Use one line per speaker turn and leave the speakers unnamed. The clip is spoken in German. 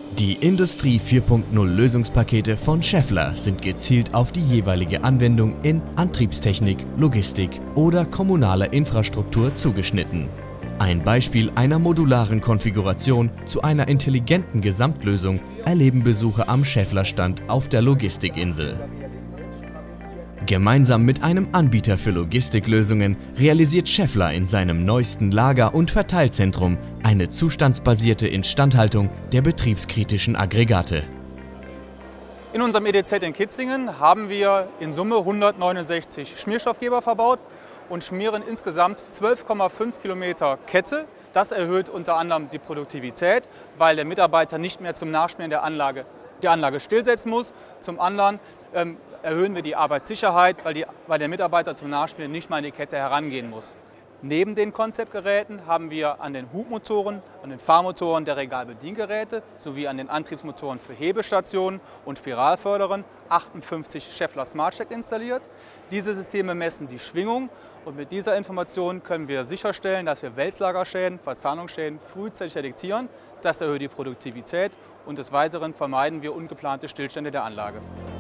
Die Industrie 4.0 Lösungspakete von Schaeffler sind gezielt auf die jeweilige Anwendung in Antriebstechnik, Logistik oder kommunaler Infrastruktur zugeschnitten. Ein Beispiel einer modularen Konfiguration zu einer intelligenten Gesamtlösung erleben Besucher am Schaeffler-Stand auf der Logistikinsel. Gemeinsam mit einem Anbieter für Logistiklösungen realisiert Schaeffler in seinem neuesten Lager- und Verteilzentrum eine zustandsbasierte Instandhaltung der betriebskritischen Aggregate.
In unserem EDZ in Kitzingen haben wir in Summe 169 Schmierstoffgeber verbaut und schmieren insgesamt 12,5 Kilometer Kette. Das erhöht unter anderem die Produktivität, weil der Mitarbeiter nicht mehr zum Nachschmieren die Anlage stillsetzen muss. Zum anderen erhöhen wir die Arbeitssicherheit, weil der Mitarbeiter zum Nachschmieren nicht mal in die Kette herangehen muss. Neben den Konzeptgeräten haben wir an den Hubmotoren, an den Fahrmotoren der Regalbediengeräte sowie an den Antriebsmotoren für Hebestationen und Spiralförderern 58 Schaeffler SmartCheck installiert. Diese Systeme messen die Schwingung und mit dieser Information können wir sicherstellen, dass wir Wälzlagerschäden, Verzahnungsschäden frühzeitig detektieren. Das erhöht die Produktivität und des Weiteren vermeiden wir ungeplante Stillstände der Anlage.